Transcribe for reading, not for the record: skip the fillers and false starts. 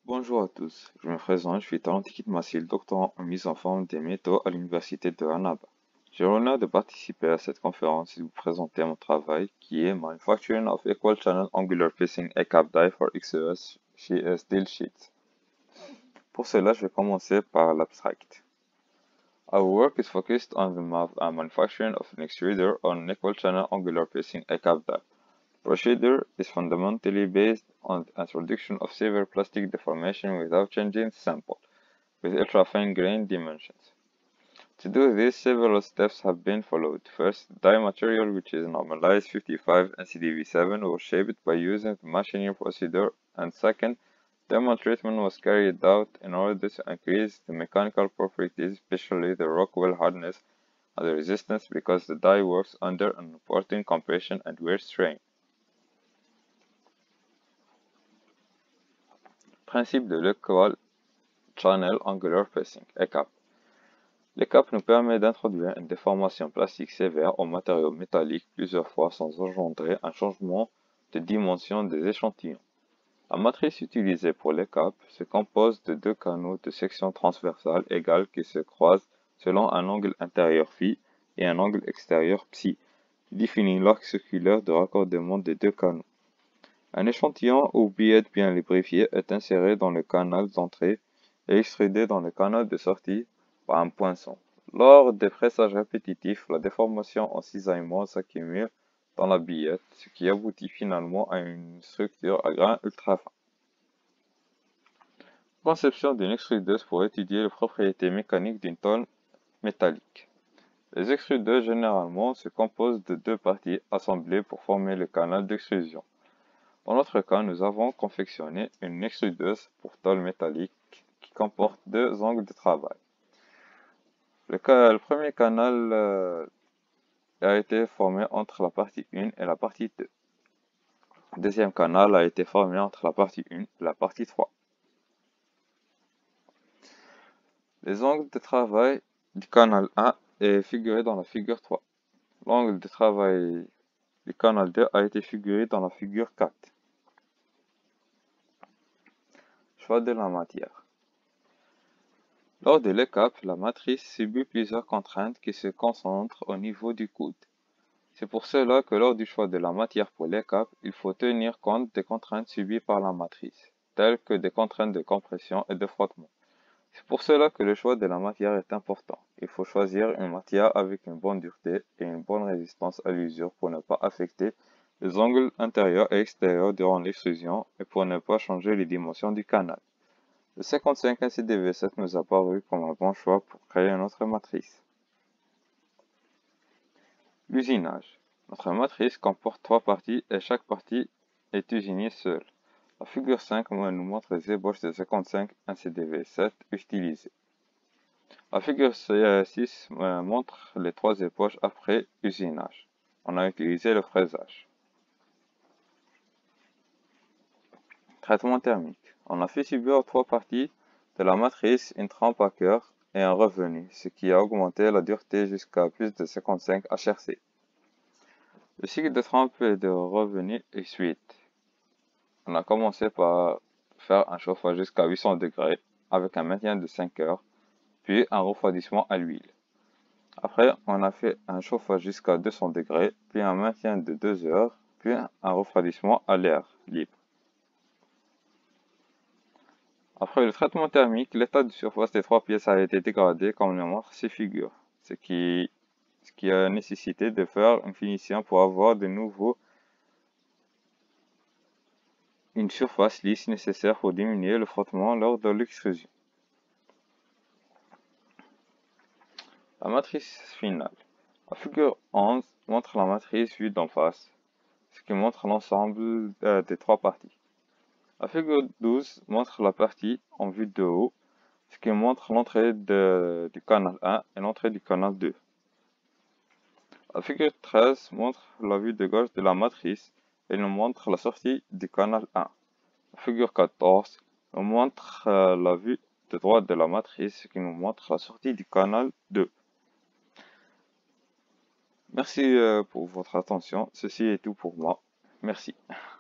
Bonjour à tous, je me présente, je suis Talentikit Massil, doctorant en mise en forme des métaux à l'université de Annaba. J'ai l'honneur de participer à cette conférence et de vous présenter mon travail qui est Manufacturing of Equal Channel Angular Facing ECAP Die for XES Steel Sheets. Pour cela, je vais commencer par l'abstract. Our work is focused on the manufacturing of an extruder on an equal channel angular facing ECAP die. Procedure is fundamentally based on the introduction of severe plastic deformation without changing the sample, with ultra-fine grain dimensions. To do this, several steps have been followed. First, the die material, which is normalized 55 NCDV7, was shaped by using the machining procedure, and second, thermal treatment was carried out in order to increase the mechanical properties, especially the Rockwell hardness and the resistance, because the die works under an important compression and wear strain. Principe de l'Equal Channel Angular Facing, ECAP. L'ECAP nous permet d'introduire une déformation plastique sévère au matériau métallique plusieurs fois sans engendrer un changement de dimension des échantillons. La matrice utilisée pour l'ECAP se compose de deux canaux de section transversale égale qui se croisent selon un angle intérieur phi et un angle extérieur psi, qui définit l'arc circulaire de raccordement des deux canaux. Un échantillon ou billette bien lubrifié est inséré dans le canal d'entrée et extrudé dans le canal de sortie par un poinçon. Lors des pressages répétitifs, la déformation en cisaillement s'accumule dans la billette, ce qui aboutit finalement à une structure à grains ultra fins. Conception d'une extrudeuse pour étudier les propriétés mécaniques d'une tôle métallique. Les extrudeuses généralement se composent de deux parties assemblées pour former le canal d'extrusion. Dans notre cas, nous avons confectionné une extrudeuse pour tôle métallique qui comporte deux angles de travail. Le premier canal a été formé entre la partie 1 et la partie 2. Le deuxième canal a été formé entre la partie 1 et la partie 3. Les angles de travail du canal 1 est figuré dans la figure 3. L'angle de travail du canal 2 a été figuré dans la figure 4. Choix de la matière. Lors de l'ECAP, la matrice subit plusieurs contraintes qui se concentrent au niveau du coude. C'est pour cela que lors du choix de la matière pour l'ECAP, il faut tenir compte des contraintes subies par la matrice, telles que des contraintes de compression et de frottement. C'est pour cela que le choix de la matière est important. Il faut choisir une matière avec une bonne dureté et une bonne résistance à l'usure pour ne pas affecter les angles intérieurs et extérieurs durant l'extrusion et pour ne pas changer les dimensions du canal. Le 55 NCDV7 nous a paru comme un bon choix pour créer notre matrice. L'usinage. Notre matrice comporte trois parties et chaque partie est usinée seule. La figure 5 nous montre les ébauches de 55 NCDV7 utilisées. La figure 6 montre les trois ébauches après usinage. On a utilisé le fraisage. Traitement thermique. On a fait subir aux trois parties de la matrice une trempe à cœur et un revenu, ce qui a augmenté la dureté jusqu'à plus de 55 HRC. Le cycle de trempe et de revenu est suite. On a commencé par faire un chauffage jusqu'à 800 degrés avec un maintien de 5 heures, puis un refroidissement à l'huile. Après, on a fait un chauffage jusqu'à 200 degrés, puis un maintien de 2 heures, puis un refroidissement à l'air libre. Après le traitement thermique, l'état de surface des trois pièces a été dégradé comme le montrent ces figures, ce qui a nécessité de faire une finition pour avoir de nouveau une surface lisse nécessaire pour diminuer le frottement lors de l'extrusion. La matrice finale. La figure 11 montre la matrice vue d'en face, ce qui montre l'ensemble des trois parties. La figure 12 montre la partie en vue de haut, ce qui montre l'entrée du canal 1 et l'entrée du canal 2. La figure 13 montre la vue de gauche de la matrice et nous montre la sortie du canal 1. La figure 14 nous montre la vue de droite de la matrice, ce qui nous montre la sortie du canal 2. Merci pour votre attention. Ceci est tout pour moi. Merci.